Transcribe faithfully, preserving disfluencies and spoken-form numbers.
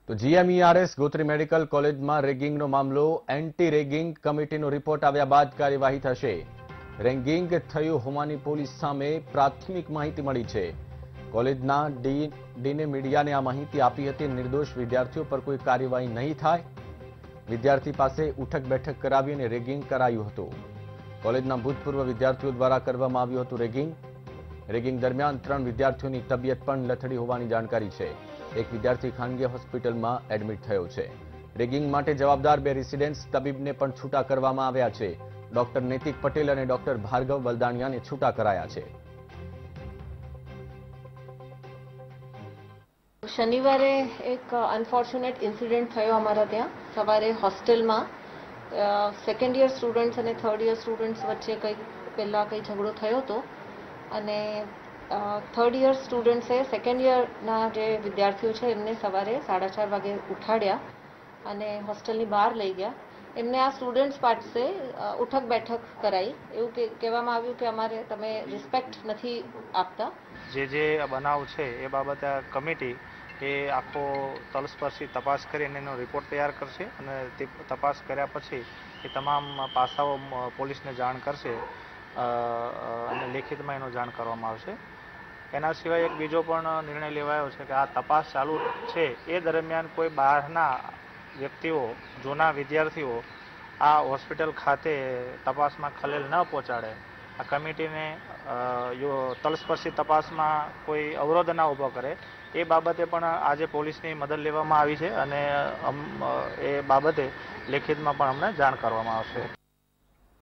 તો GMERS Gotri medical કોલેજમાં રેગિંગનો મામલો એન્ટી રેગિંગ કમિટીનો રિપોર્ટ આવ્યા બાદ કાર્યવાહી થશે। રેગિંગ થયું હોવાની પોલીસ સામે પ્રાથમિક માહિતી મળી છે। કોલેજના ડીને મીડિયાને આ માહિતી આપી હતી। નિર્દોષ વિદ્યાર્થીઓ પર કોઈ કાર્યવાહી નહીં થાય। વિદ્યાર્થી પાસે ઉઠક બેઠક કરાવી અને રેગિંગ કરાયું હતું। કોલેજના ભૂતપૂર્વ વિદ્યાર્થીઓ દ્વારા કરવામાં આવ્યું હતું રેગિંગ। રેગિંગ દરમિયાન ત્રણ વિદ્યાર્થીઓની તબિયત પણ લથડી હોવાની જાણકારી છે। એક વિદ્યાર્થી ખાનગી હોસ્પિટલમાં એડમિટ થયો છે। રેગિંગ માટે જવાબદાર બે રેસિડેન્સ તબીબને પણ છૂટા કરવામાં આવ્યા છે। ડોક્ટર નૈતિક પટેલ અને ડોક્ટર ભાર્ગવ વલદાણિયાને છૂટા કરાયા છે। शनिवारे एक अनफॉर्च्युनेट इंसिडेंट थयो अमारा त्या सवारे हॉस्टेल में सेकंड ईयर स्टूडेंट्स और थर्ड ईयर स्टूडेंट्स वच्चे कई पहला कई झगड़ो थयो तो अने थर्ड ईयर स्टूडेंट्से सेकंड ईयरना जे विद्यार्थीओ छे एमने सवारे साढ़ा चार वागे उठाड्या अने हॉस्टेलनी बहार लई गया। एमने आ स्टूडेंट्स पासे उठक बैठक कराई। एवुं कहेवामां आव्युं के अमारे तमे रिस्पेक्ट नथी आपता। जे जे बनाव छे ए बाबते आ कमिटी એ આખો તલસ્પર્શી તપાસ કરીને એનો રિપોર્ટ તૈયાર કરશે અને તે તપાસ કર્યા પછી એ તમામ પાસાઓ પોલીસને જાણ કરશે અને લેખિતમાં એનો જાણ કરવામાં આવશે। એના સિવાય એક બીજો પણ નિર્ણય લેવાયો છે કે આ તપાસ ચાલુ છે એ દરમિયાન કોઈ બહારના વ્યક્તિઓ જૂના વિદ્યાર્થીઓ આ હોસ્પિટલ ખાતે તપાસમાં ખલેલ ન પહોંચાડે। આ કમિટીને તલસ્પર્શી તપાસમાં કોઈ અવરોધ ના ઊભો કરે એ બાબતે પણ આજે પોલીસની મદદ લેવામાં આવી છે અને એ બાબતે લેખિતમાં પણ અમને જાણ કરવામાં આવશે।